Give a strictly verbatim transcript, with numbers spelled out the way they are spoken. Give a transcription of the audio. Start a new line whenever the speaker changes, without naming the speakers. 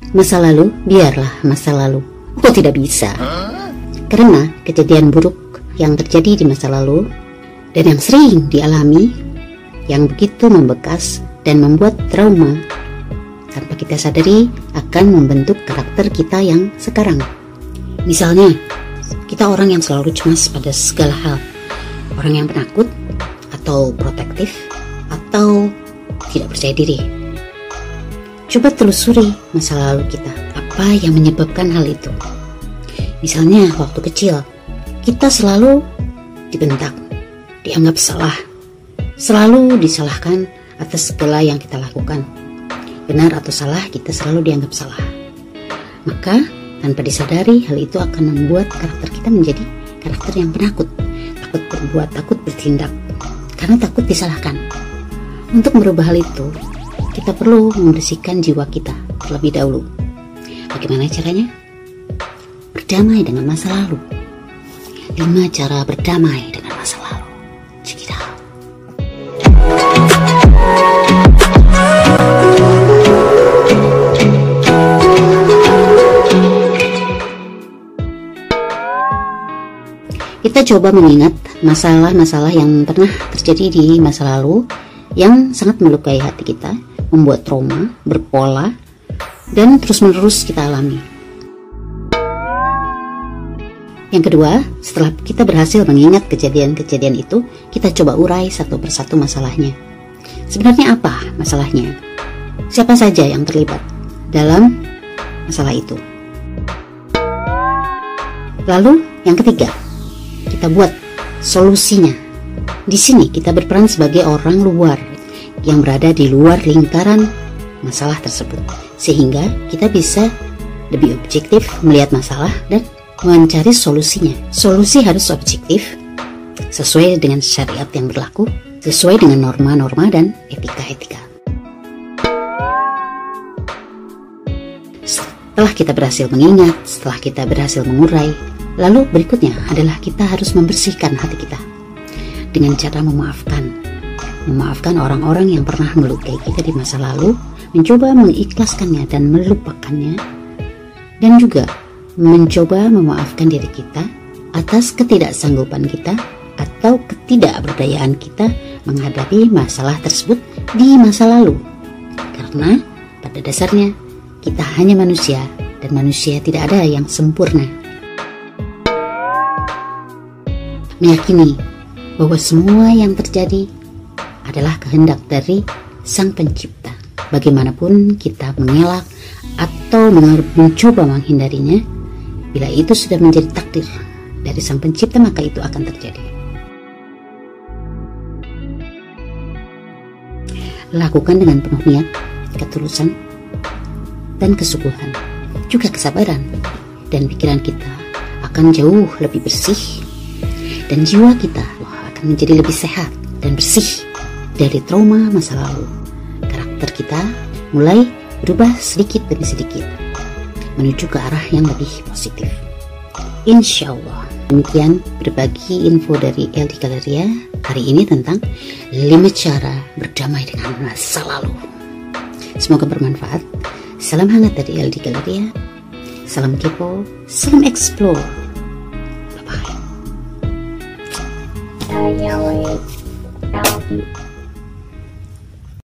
Masa lalu, biarlah masa lalu. Kok tidak bisa? Karena kejadian buruk yang terjadi di masa lalu dan yang sering dialami, yang begitu membekas dan membuat trauma, tanpa kita sadari akan membentuk karakter kita yang sekarang. Misalnya, kita orang yang selalu cemas pada segala hal, orang yang penakut atau protektif atau tidak percaya diri. Coba telusuri masa lalu kita, apa yang menyebabkan hal itu. Misalnya waktu kecil, kita selalu dibentak, dianggap salah, selalu disalahkan atas segala yang kita lakukan. Benar atau salah, kita selalu dianggap salah. Maka tanpa disadari, hal itu akan membuat karakter kita menjadi karakter yang penakut, takut berbuat, takut bertindak, karena takut disalahkan. Untuk merubah hal itu, kita perlu membersihkan jiwa kita terlebih dahulu. Bagaimana caranya? Berdamai dengan masa lalu. Lima cara berdamai dengan masa lalu. Check it out. Kita coba mengingat masalah-masalah yang pernah terjadi di masa lalu yang sangat melukai hati kita, membuat trauma, berpola, dan terus-menerus kita alami. Yang kedua, setelah kita berhasil mengingat kejadian-kejadian itu, kita coba urai satu persatu masalahnya. Sebenarnya apa masalahnya? Siapa saja yang terlibat dalam masalah itu? Lalu, yang ketiga, kita buat solusinya. Di sini kita berperan sebagai orang luar yang berada di luar lingkaran masalah tersebut, sehingga kita bisa lebih objektif melihat masalah dan mencari solusinya. Solusi harus objektif, sesuai dengan syariat yang berlaku, sesuai dengan norma-norma dan etika-etika. Setelah kita berhasil mengingat, setelah kita berhasil mengurai, lalu berikutnya adalah kita harus membersihkan hati kita dengan cara memaafkan. Memaafkan orang-orang yang pernah melukai kita di masa lalu, mencoba mengikhlaskannya dan melupakannya, dan juga mencoba memaafkan diri kita atas ketidaksanggupan kita atau ketidakberdayaan kita menghadapi masalah tersebut di masa lalu. Karena pada dasarnya kita hanya manusia, dan manusia tidak ada yang sempurna. Meyakini bahwa semua yang terjadi adalah kehendak dari Sang Pencipta. Bagaimanapun kita mengelak atau mencoba menghindarinya, bila itu sudah menjadi takdir dari Sang Pencipta, maka itu akan terjadi. Lakukan dengan penuh niat, ketulusan, dan kesungguhan, juga kesabaran, dan pikiran kita akan jauh lebih bersih, dan jiwa kita akan menjadi lebih sehat dan bersih dari trauma masa lalu. Karakter kita mulai berubah sedikit demi sedikit menuju ke arah yang lebih positif, insya Allah. Demikian berbagi info dari L D Galeria hari ini tentang lima cara berdamai dengan masa lalu. Semoga bermanfaat. Salam hangat dari L D Galeria. Salam kepo, salam explore. Bye bye.